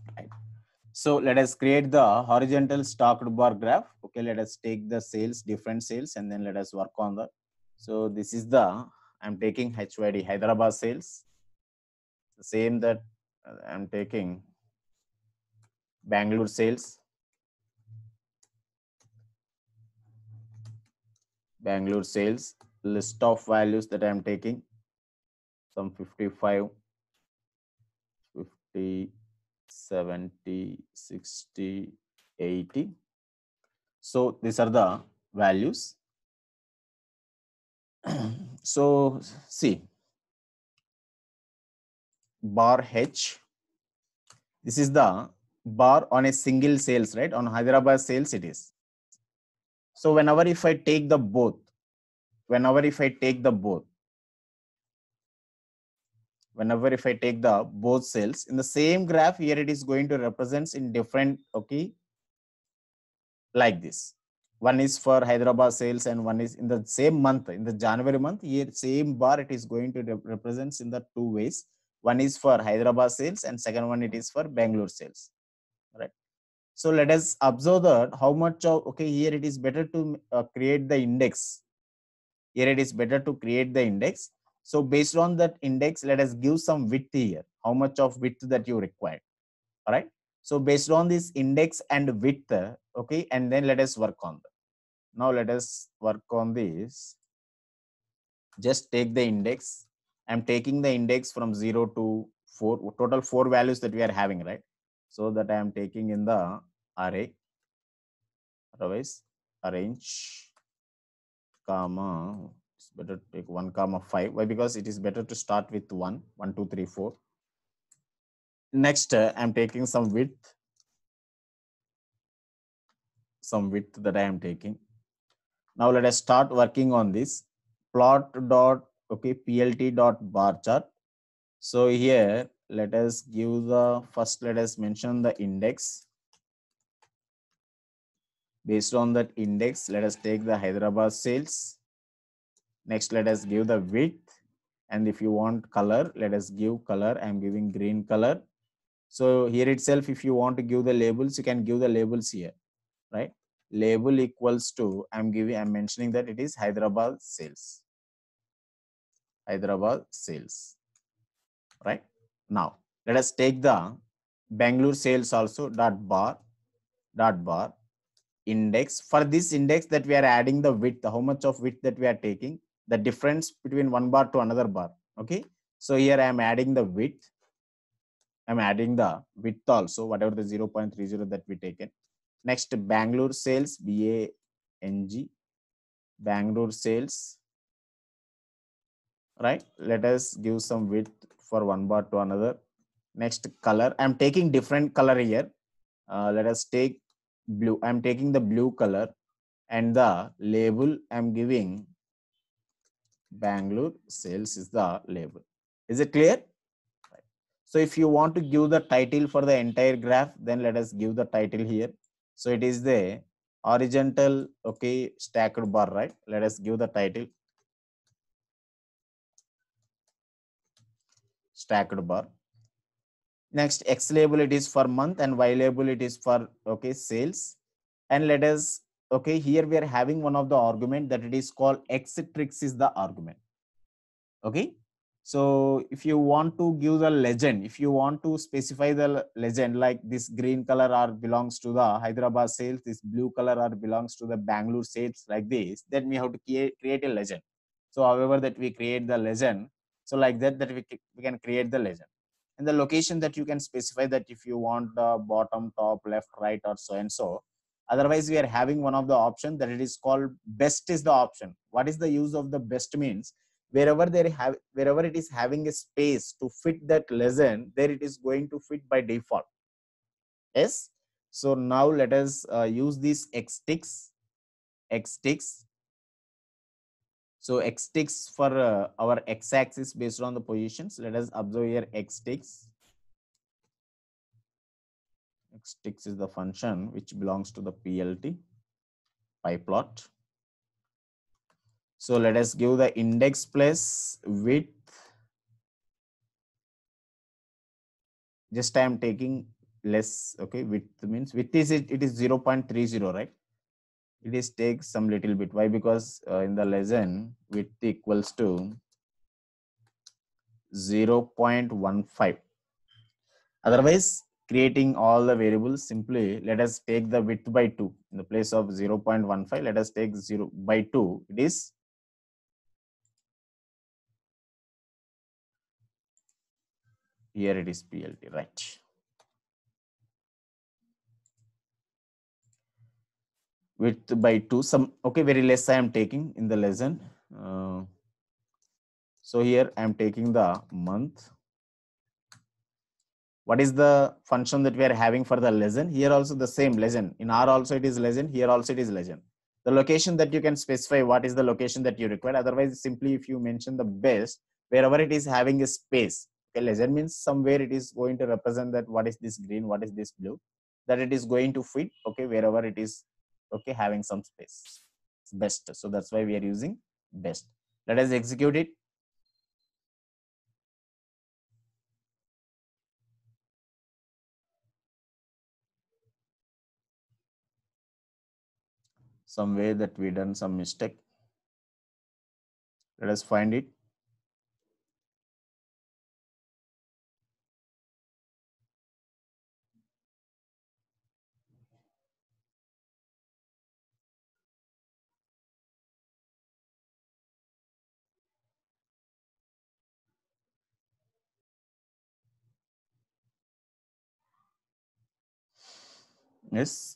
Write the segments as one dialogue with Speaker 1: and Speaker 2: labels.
Speaker 1: Right. So let us create the horizontal stacked bar graph. Okay, let us take the sales, different sales, and then let us work on the. So this is the, I'm taking HYD Hyderabad sales, the same that I'm taking Bangalore sales, list of values that I'm taking, some 55, 50, 70, 60, 80. So these are the values. So see, bar H, this is the bar on a single sales, right? On Hyderabad sales it is. So whenever if I take the both, whenever if I take the both, whenever if I take the both sales in the same graph, here it is going to represent in different, okay, like this. One is for Hyderabad sales and one is in the same month, in the January month, here same bar it is going to represent in the two ways. One is for Hyderabad sales and second one it is for Bangalore sales, right? So let us observe that how much of, okay, here it is better to create the index. Here it is better to create the index. So based on that index, let us give some width here, how much of width that you require. All right. So based on this index and width, okay, and then let us work on that. Now let us work on this. Just take the index. I'm taking the index from 0 to 4, total 4 values that we are having, right? So that I am taking in the array. Otherwise, arrange, comma, it's better to take 1, comma 5. Why? Because it is better to start with 1, 1, 2, 3, 4. Next, I'm taking some width that I am taking. Now let us start working on this. Plot dot, okay, plt dot bar chart. So here let us give the first, let us mention the index. Based on that index, let us take the Hyderabad sales. Next, let us give the width. And if you want color, let us give color. I'm giving green color. So here itself, if you want to give the labels, you can give the labels here, right? Label equals to, I'm mentioning that it is Hyderabad sales. Hyderabad sales, right? Now, let us take the Bangalore sales also, dot bar, index. For this index that we are adding the width, how much of width that we are taking, the difference between one bar to another bar, okay? So here I am adding the width. I'm adding the width also, whatever the 0.30 that we taken. Next, Bangalore sales, BANG, Bangalore sales, right? Let us give some width for one bar to another. Next, color. I'm taking different color here. Let us take blue. I'm taking the blue color, and the label I'm giving Bangalore sales is the label. Is it clear? Right. So if you want to give the title for the entire graph, then let us give the title here. So it is the horizontal, okay, stacked bar, right? Let us give the title stacked bar. Next, X label it is for month and Y label it is for, okay, sales. And let us, okay, here we are having one of the argument that it is called X tricks is the argument. Okay. So if you want to give the legend, if you want to specify the legend, like this green color or belongs to the Hyderabad sales, this blue color or belongs to the Bangalore sales, like this, then we have to create a legend. So however that we create the legend, so like that we can create the legend. And the location that you can specify that if you want the bottom, top, left, right, or so and so. Otherwise, we are having one of the option that it is called best is the option. What is the use of the best means? Wherever it is having a space to fit that lesson, there it is going to fit by default. Yes. So now let us use this xticks. So xticks for our x-axis based on the positions. Let us observe here xticks. Xticks is the function which belongs to the PLT pie plot. So let us give the index plus width. Just I am taking less, okay, width means width is it is 0.30, right? It is takes some little bit. Why? Because in the lesson width equals to 0.15. Otherwise, creating all the variables, simply let us take the width by 2 in the place of 0.15. Let us take 0 by 2. It is here, it is PLT, right? Width by 2, some, okay, very less I am taking in the lesson. So here I am taking the month. What is the function that we are having for the lesson? Here also the same lesson. In R also it is lesson. Here also it is lesson. The location that you can specify what is the location that you require. Otherwise, simply if you mention the best, wherever it is having a space. Okay, lesson means somewhere it is going to represent that what is this green, what is this blue, that it is going to fit. Okay, wherever it is, okay, having some space. Best. So that's why we are using best. Let us execute it. Some way that we done some mistake. Let us find it. Yes.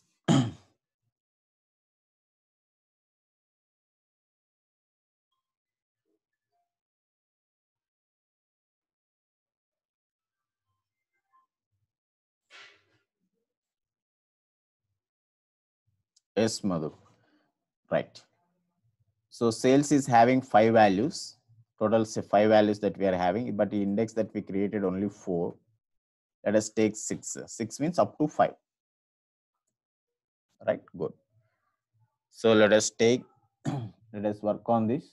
Speaker 1: Yes, Madhu. Right. So sales is having 5 values, total say 5 values that we are having, but the index that we created only 4. Let us take 6. 6 means up to 5. Right. Good. So let us take, let us work on this.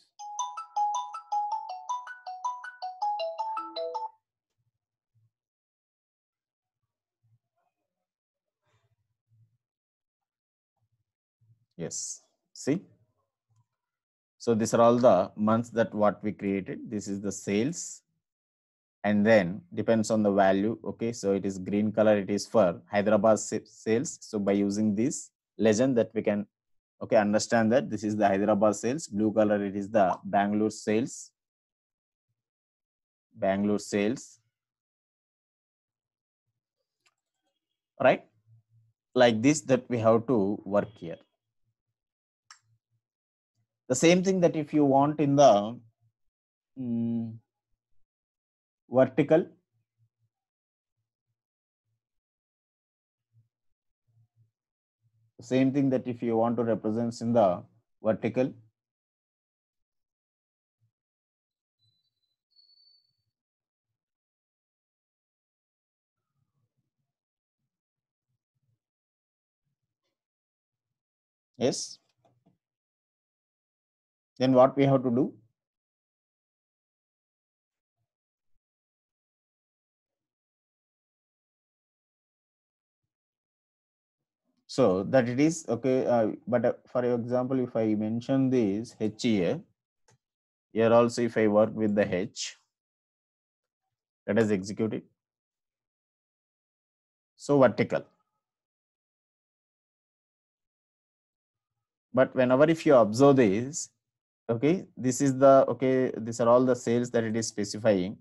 Speaker 1: Yes. See. So these are all the months that what we created. This is the sales, and then depends on the value. Okay, so it is green color, it is for Hyderabad sales. So by using this legend that we can, okay, understand that this is the Hyderabad sales. Blue color, it is the Bangalore sales. Bangalore sales, right? Like this, that we have to work here. The same thing that if you want in the vertical, the same thing that if you want to represent in the vertical, yes, then what we have to do? So that it is okay, but for example, if I mention this H here also if I work with the H, let us execute it. So vertical. But whenever if you observe this, okay, this is the, okay, these are all the sales that it is specifying.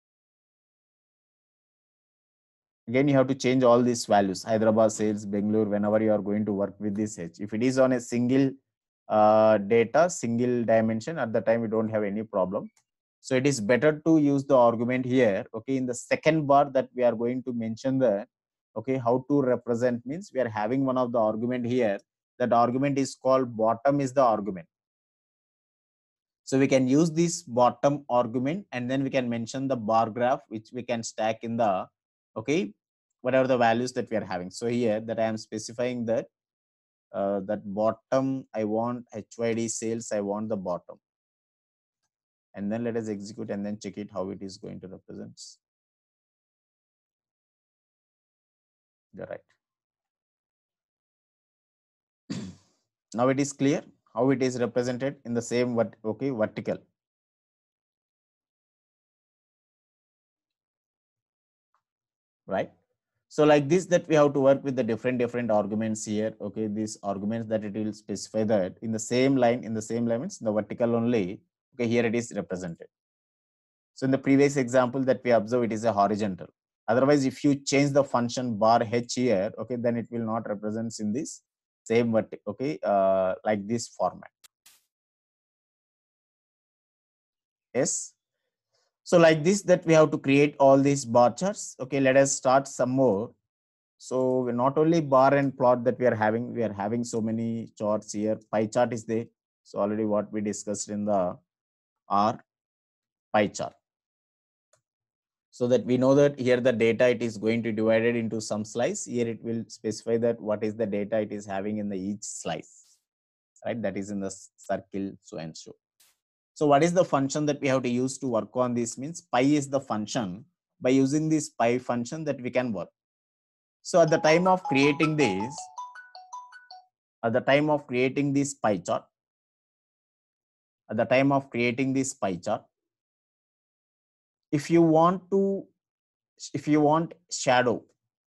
Speaker 1: Again, you have to change all these values, Hyderabad sales, Bangalore, whenever you are going to work with this H. If it is on a single data, single dimension, at the time you don't have any problem. So it is better to use the argument here. Okay, in the second bar that we are going to mention the, okay, how to represent means we are having one of the argument here. That argument is called bottom is the argument. So we can use this bottom argument, and then we can mention the bar graph, which we can stack in the, okay, whatever the values that we are having. So here that I am specifying that that bottom, I want HYD sales, I want the bottom. And then let us execute and then check it how it is going to represent. You're right. Now it is clear how it is represented in the same vertical. Right. So like this, that we have to work with the different arguments here. Okay, these arguments that it will specify that in the same line, means the vertical only. Okay, here it is represented. So in the previous example that we observe, it is a horizontal. Otherwise, if you change the function bar h here, okay, then it will not represent in this same vertical. Okay, like this format. Yes. So like this, that we have to create all these bar charts. Okay, let us start some more. So not only bar and plot that we are having so many charts here. Pie chart is there. So already what we discussed in the R pie chart. So that we know that here the data, it is going to divided into some slice. Here it will specify that what is the data it is having in the each slice, right? That is in the circle, so and so. So what is the function that we have to use to work on this? Means pi is the function. By using this pi function that we can work. So at the time of creating this, pie chart, if you want shadow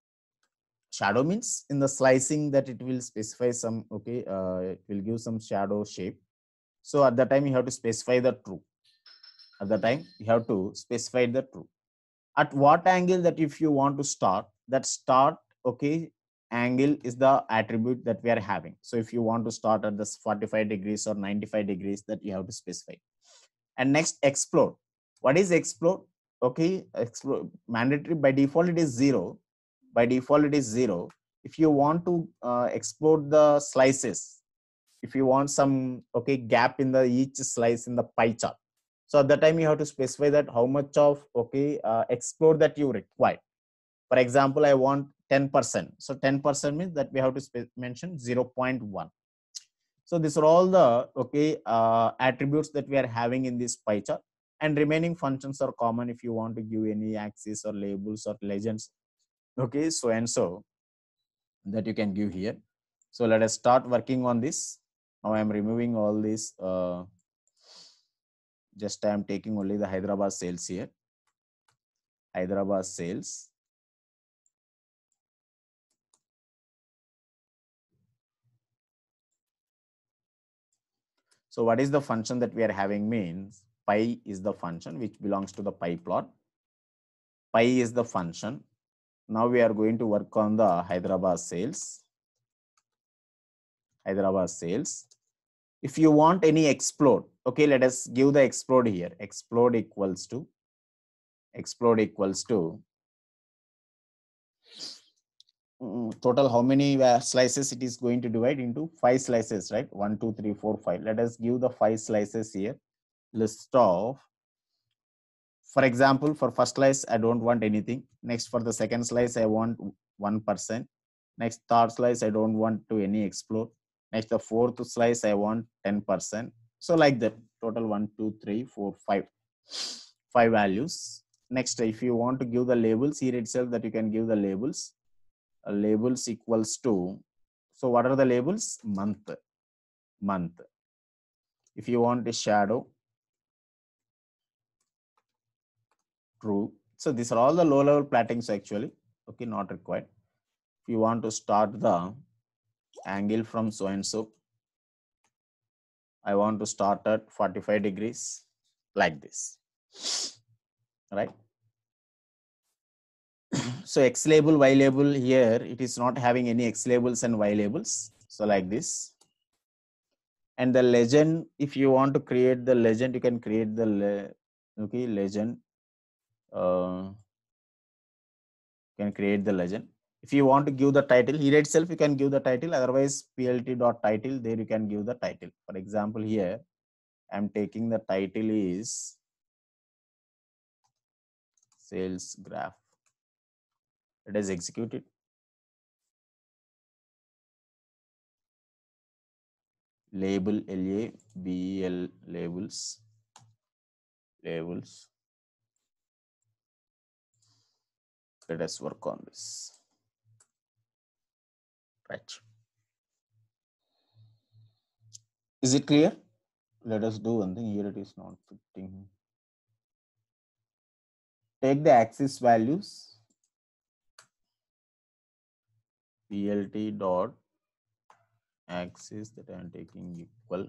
Speaker 1: means in the slicing that it will specify some, okay, it will give some shadow shape. So at the time you have to specify the true. At the time you have to specify the true. At what angle that if you want to start, that start, okay, angle is the attribute that we are having. So if you want to start at this 45 degrees or 95 degrees, that you have to specify. And next, explode. What is explode? Okay, explode mandatory by default it is 0. By default it is 0. If you want to explode the slices, if you want some, okay, gap in the each slice in the pie chart, so at that time you have to specify that how much of, okay, explode that you require. For example, I want 10%. So 10% means that we have to mention 0.1. So these are all the, okay, attributes that we are having in this pie chart, and remaining functions are common if you want to give any axes or labels or legends, okay, so and so, that you can give here. So let us start working on this. Now I am removing all these. Just I am taking only the Hyderabad sales here. Hyderabad sales. So what is the function that we are having? Means pi is the function which belongs to the pie plot. Pi is the function. Now we are going to work on the Hyderabad sales. Hyderabad sales. If you want any explode, okay, let us give the explode here. Explode equals to total how many slices it is going to divide into? 5 slices, right? 1, 2, 3, 4, 5. Let us give the 5 slices here. List of, for example, for first slice I don't want anything. Next, for the second slice I want 1%. Next, third slice I don't want to any explode. Next, the fourth slice I want 10%. So like that, total 1, 2, 3, 4, 5. 5 values. Next, if you want to give the labels here itself, that you can give the labels. Labels equals to, so what are the labels? Month. If you want a shadow, true. So these are all the low level plattings actually, okay, not required. If you want to start the angle from so and so, I want to start at 45 degrees, like this, right? So X label, Y label, here it is not having any X labels and Y labels. So like this. And the legend, if you want to create the legend, you can create the okay, legend. Can create the legend. If you want to give the title, here itself you can give the title. Otherwise, plt.title, there you can give the title. For example, here I'm taking the title is sales graph. It is executed. Label, LABEL, labels. Let us work on this. Right. Is it clear? Let us do one thing. Here it is not fitting. Take the axis values PLT dot axis that I am taking equal.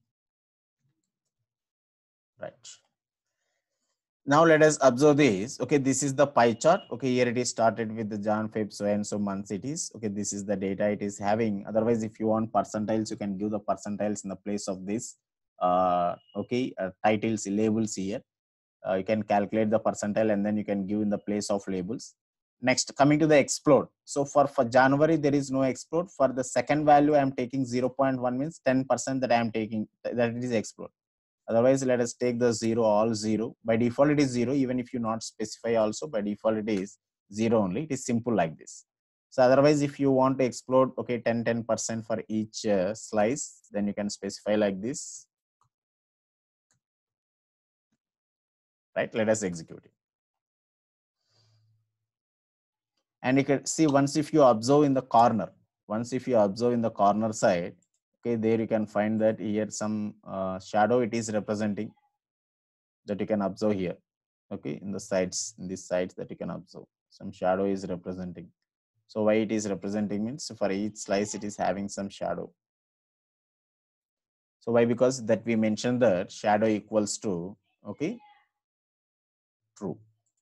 Speaker 1: Right. Now let us observe this. Okay, this is the pie chart. Okay, here it is started with the Jan, Feb, so and so months it is. Okay, this is the data it is having. Otherwise, if you want percentiles, you can give the percentiles in the place of this. Titles, labels here. You can calculate the percentile and then you can give in the place of labels. Next, coming to the explode. So for January, there is no explode. For the second value, I am taking 0.1 means 10% that I am taking, that it is explode. Otherwise, let us take the 0, all 0. By default, it is 0. Even if you not specify also, by default, it is 0 only. It is simple like this. So otherwise, if you want to explode, okay, 10% for each slice, then you can specify like this. Right? Let us execute it. And you can see once if you observe in the corner, side, okay, there you can find that here some shadow it is representing, that you can observe here. Okay, in the sides, in these sides that you can observe some shadow is representing. So why it is representing means for each slice it is having some shadow. So why? Because that we mentioned that shadow equals to, okay, true.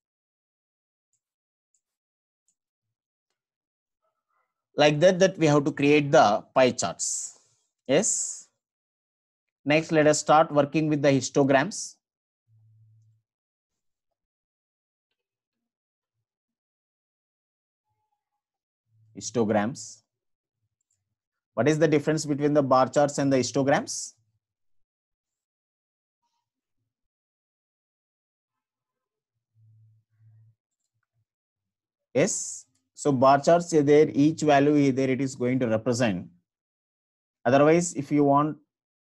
Speaker 1: Like that we have to create the pie charts. Yes. Next, let us start working with the histograms. Histograms. What is the difference between the bar charts and the histograms? Yes. So bar charts, there each value there it is going to represent. Otherwise, if you want,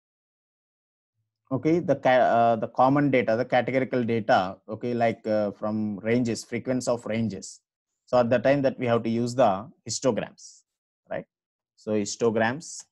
Speaker 1: okay, the common data, the categorical data, okay, like from ranges, frequency of ranges. So at the time that we have to use the histograms, right? So histograms.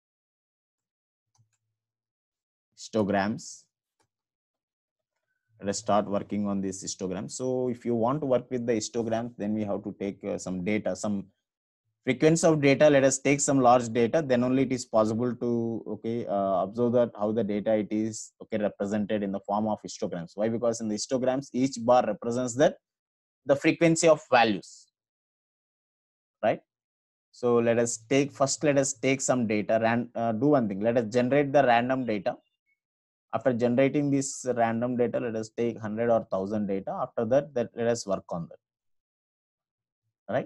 Speaker 1: Let us start working on this histogram. So if you want to work with the histograms, then we have to take some data, some frequency of data. Let us take some large data, then only it is possible to, okay, observe that how the data it is, okay, represented in the form of histograms. Why? Because in the histograms each bar represents that the frequency of values, right? So let us take some data and do one thing. Let us generate the random data. After generating this random data, let us take 100 or 1000 data. After that, let us work on that. Right?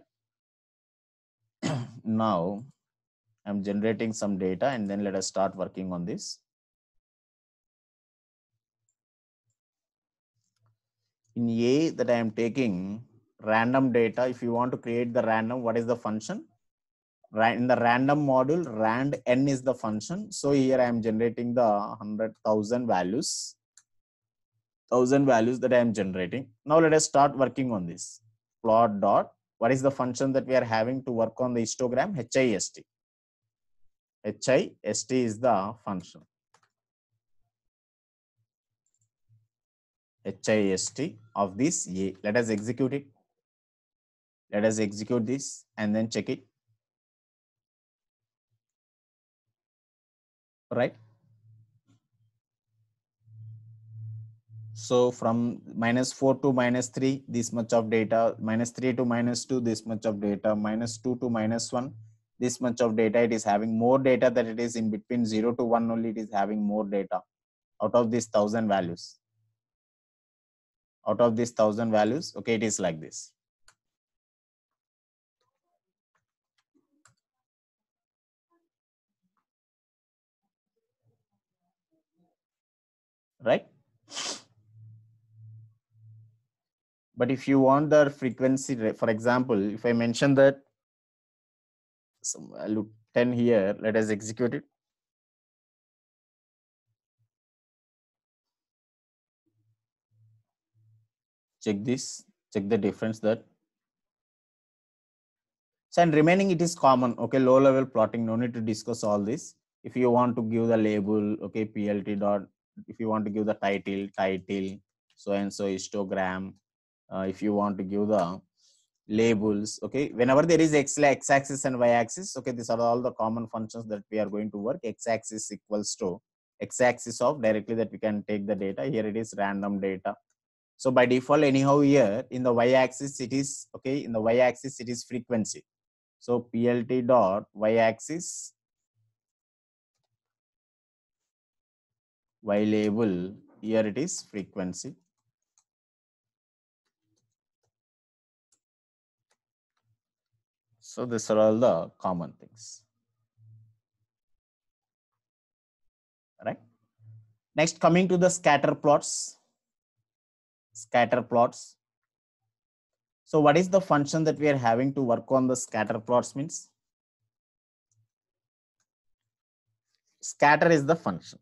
Speaker 1: Now, I'm generating some data and then let us start working on this. In A, that I am taking random data. If you want to create the random, what is the function? In the random module, rand n is the function. So here I am generating the 100,000 values. 1000 values that I am generating. Now let us start working on this. Plot dot. What is the function that we are having to work on the histogram? HIST. HIST is the function. HIST of this A. Let us execute it. Let us execute this and then check it. Right. So from -4 to -3, this much of data, -3 to -2, this much of data, -2 to -1, this much of data. It is having more data that it is in between 0 to 1 only. It is having more data out of these 1000 values. Out of these 1000 values, okay, it is like this. Right. But if you want the frequency, for example, if I mention that some value 10 here, let us execute it. Check this, check the difference that. So and remaining it is common. Okay, low level plotting, no need to discuss all this. If you want to give the label, okay, PLT dot, if you want to give the title, so and so histogram, if you want to give the labels, okay, whenever there is x-axis and y-axis, okay, these are all the common functions that we are going to work. X-axis equals to x-axis of directly that we can take the data. Here it is random data. So by default, anyhow, here in the y-axis it is, okay, in the y-axis it is frequency. So PLT dot y-axis, y label, here it is frequency. So these are all the common things, right? Next, coming to the scatter plots. Scatter plots. So what is the function that we are having to work on the scatter plots means? Scatter is the function.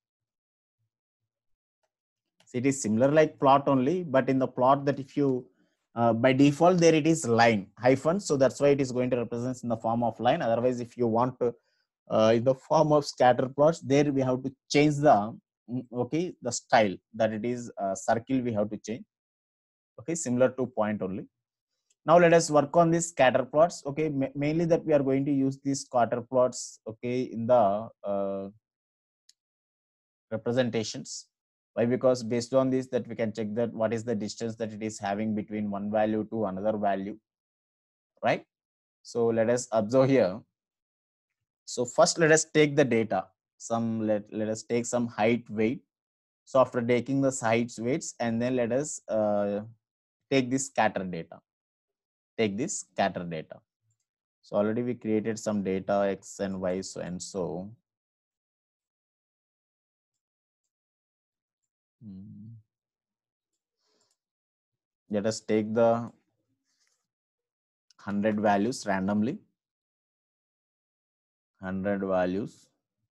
Speaker 1: So it is similar like plot only, but in the plot that if you, by default there it is line hyphen. So that's why it is going to represent in the form of line. Otherwise, if you want to, in the form of scatter plots, there we have to change the, okay, the style that it is circle we have to change. Okay, similar to point only. Now let us work on these scatter plots. Okay, mainly that we are going to use these scatter plots, okay, in the representations. Why? Because based on this that we can check that what is the distance that it is having between one value to another value, right? So let us observe here. So first let us take the data. Let us take some height weight. So after taking the heights weights, and then let us take this scatter data. Take this scatter data. So already we created some data x and y, so and so. Let us take the 100 values randomly. 100 values.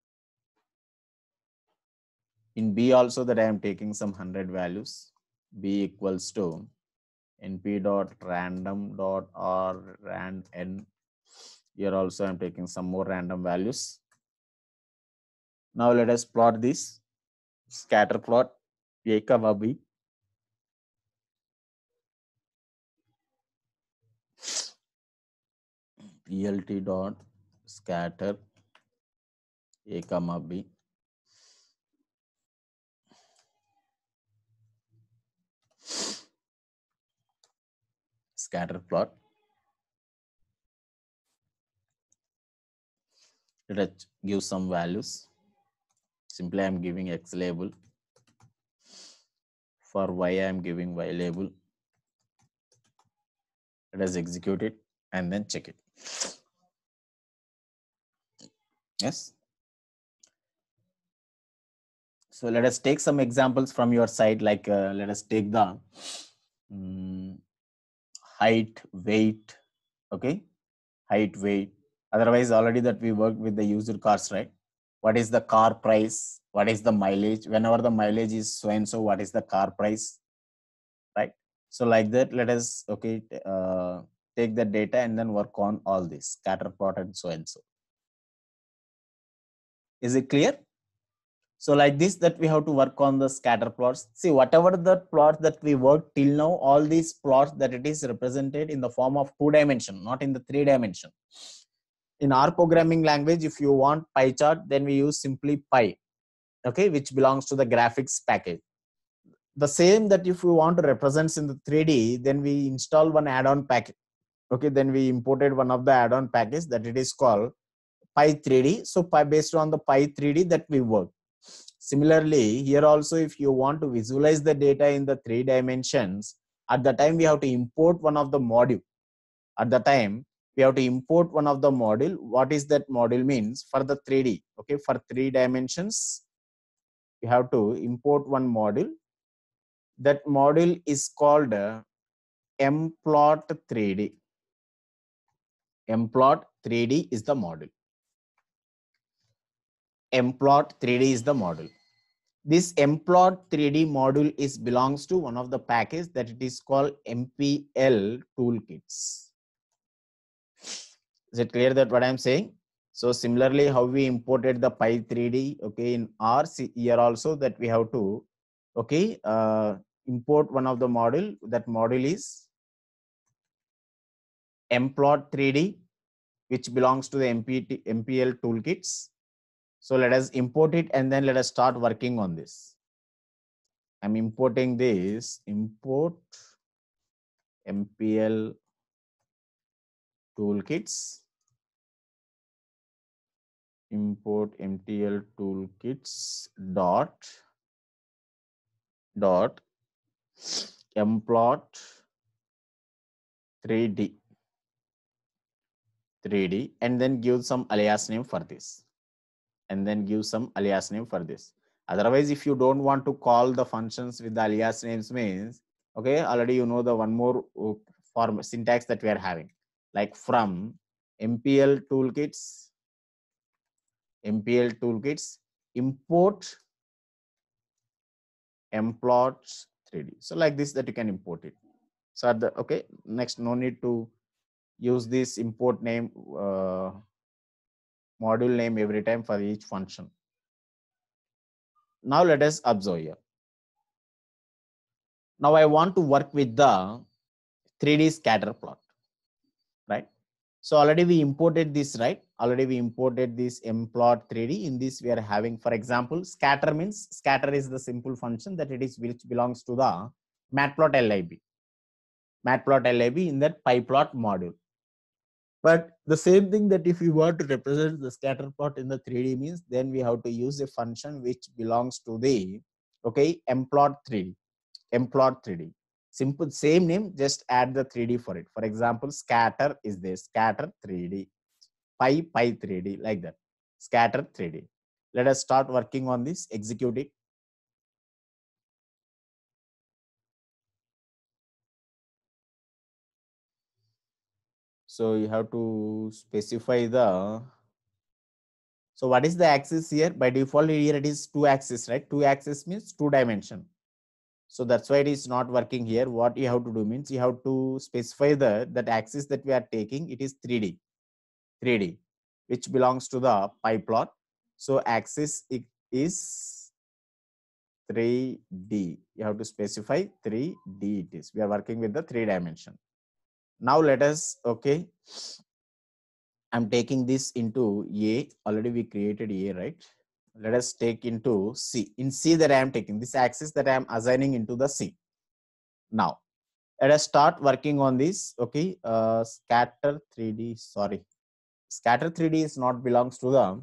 Speaker 1: In B also that I am taking some 100 values. B equals to np dot random dot r rand n. Here also I am taking some more random values. Now let us plot this scatter plot A comma B. PLT dot scatter A comma B. Scatter plot. Let us give some values. Simply I am giving X label. For Y I am giving Y label. Let us execute it and then check it. Yes. So let us take some examples from your side, like let us take the height, weight, okay, height, weight. Otherwise, already that we worked with the used cars, right? What is the car price? What is the mileage? Whenever the mileage is so and so, what is the car price, right? So like that, let us, okay, take the data and then work on all this scatter plot and so and so. Is it clear? So like this that we have to work on the scatter plots. See, whatever the plots that we worked till now, all these plots that it is represented in the form of 2 dimension, not in the 3 dimension. In our programming language, if you want pie chart, then we use simply pie, okay, which belongs to the graphics package. The same that if we want to represent in the 3D, then we install one add-on package. Okay, then we imported one of the add-on package that it is called Pi 3D. So based on the Pi 3D that we work. Similarly, here also, if you want to visualize the data in the 3 dimensions, at the time we have to import one of the module. At the time, we have to import one of the module. What is that module means for the 3D? Okay, for 3 dimensions, you have to import one module. That module is called mplot 3D. Mplot 3D is the module. Mplot 3D is the module. This mplot 3D module is belongs to one of the package that it is called MPL toolkits. Is it clear that what I'm saying? So similarly, how we imported the Pi 3D, okay, in R, here also that we have to, okay, import one of the module. That module is mplot 3D, which belongs to the MPL toolkits. So let us import it and then let us start working on this. I'm importing this, import MPL toolkits, import MTL toolkits dot mplot 3D and then give some alias name for this. Otherwise, if you don't want to call the functions with the alias names means, okay, already you know the one more form syntax that we are having, like from MPL toolkits import mplot 3D. So like this that you can import it. So at the, okay, next, no need to use this import name, module name every time for each function. Now let us observe here. Now I want to work with the 3D scatter plot, right? So already we imported this, right? Already we imported this mplot 3D. In this we are having, for example, scatter means, scatter is the simple function that it is which belongs to the matplotlib in that pyplot module. But the same thing that if you want to represent the scatter plot in the 3D means, then we have to use a function which belongs to the, okay, mplot 3D. Simple, same name, just add the 3D for it. For example, scatter is this, scatter 3D, pi 3D, like that, scatter 3D. Let us start working on this, execute it. So you have to specify the, so what is the axis here? By default here it is 2 axis, right? 2 axis means 2 dimension. So that's why it is not working here. What you have to do means you have to specify that axis that we are taking, it is 3D, which belongs to the pyplot. So axis is 3D. You have to specify 3D it is. We are working with the 3 dimension. Now let us, okay, I'm taking this into A. Already we created A, right? Let us take into C. In C that I am taking, this axis that I am assigning into the C. Now, let us start working on this, okay? Scatter 3D, sorry. Scatter 3D is not belongs to the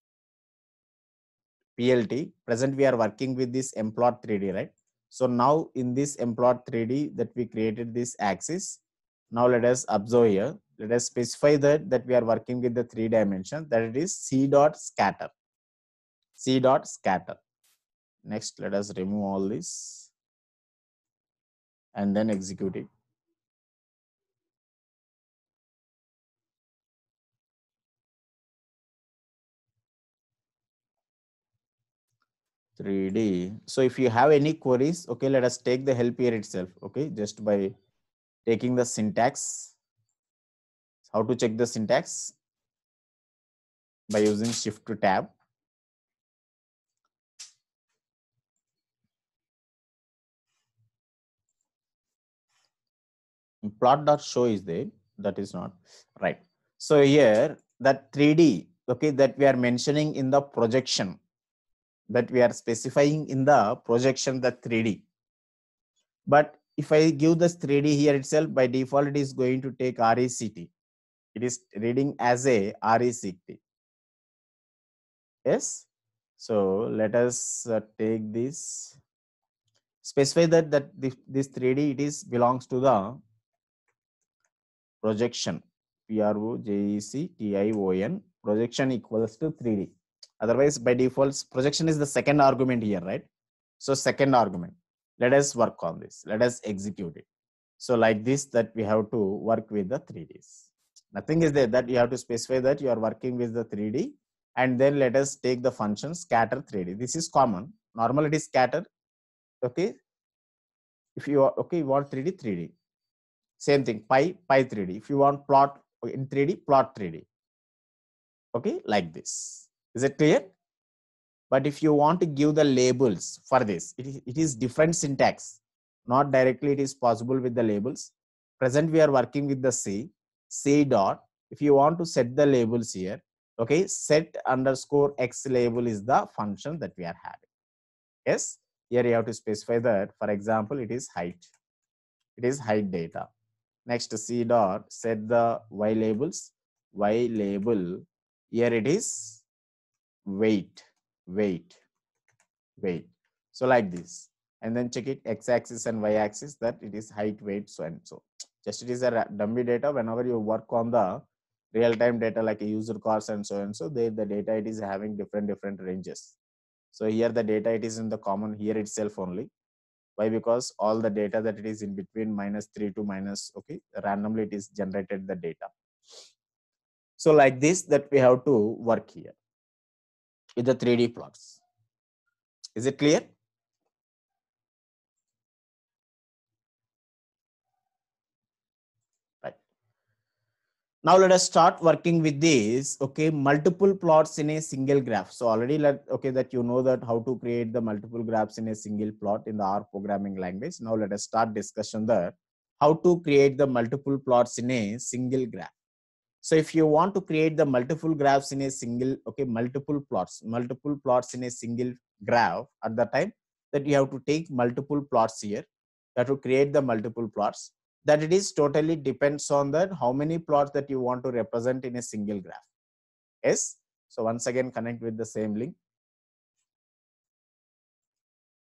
Speaker 1: PLT. Present we are working with this mplot 3D, right? So now in this mplot 3D that we created this axis, now let us observe here. Let us specify that we are working with the 3 dimension, that it is C dot scatter. Next, let us remove all this and then execute it. So if you have any queries, okay, let us take the help here itself, okay, just by taking the syntax. How to check the syntax? By using shift to tab. Plot.show is there, that is not right. So here that 3D, okay, that we are mentioning in the projection, that we are specifying in the projection, the 3D. But if I give this 3D here itself, by default it is going to take RECT. It is reading as a RECT. Yes. So let us take this, specify that this 3D, it is belongs to the projection, PROJECTION, projection equals to 3D. Otherwise, by default, projection is the second argument here, right? So second argument. Let us work on this. Let us execute it. So like this, that we have to work with the 3Ds. Nothing is there, that you have to specify that you are working with the 3D, and then let us take the function scatter 3D. This is common. Normal it is scatter. Okay. If you are, okay, you want 3D. Same thing, pi 3D. If you want plot Okay, in 3D, plot 3D. Okay, like this. Is it clear? But if you want to give the labels for this, it is different syntax. Not directly it is possible with the labels. Present we are working with the C dot. If you want to set the labels here, okay, set underscore X label is the function that we are having. Yes, here you have to specify that. For example, it is height. It is height data. Next, C dot, set the Y labels. Y label, here it is weight. So like this, and then check it x-axis and y-axis that it is height, weight, so and so. Just it is a dummy data. Whenever you work on the real-time data like a user cars and so and so, the data it is having different ranges. So here the data it is in the common here itself only. Why? Because all the data that it is in between -3 to minus, okay, randomly it is generated the data. So like this that we have to work here with the 3D plots. Is it clear? Right. Now let us start working with this, okay, multiple plots in a single graph. So already that you know that how to create the multiple graphs in a single plot in the R programming language. Now let us start discussion there, how to create the multiple plots in a single graph. So if you want to create the multiple graphs in a single, okay, multiple plots in a single graph, at the time that you have to take multiple plots here, you have to create the multiple plots. That it is totally depends on that how many plots that you want to represent in a single graph. Yes. So once again connect with the same link.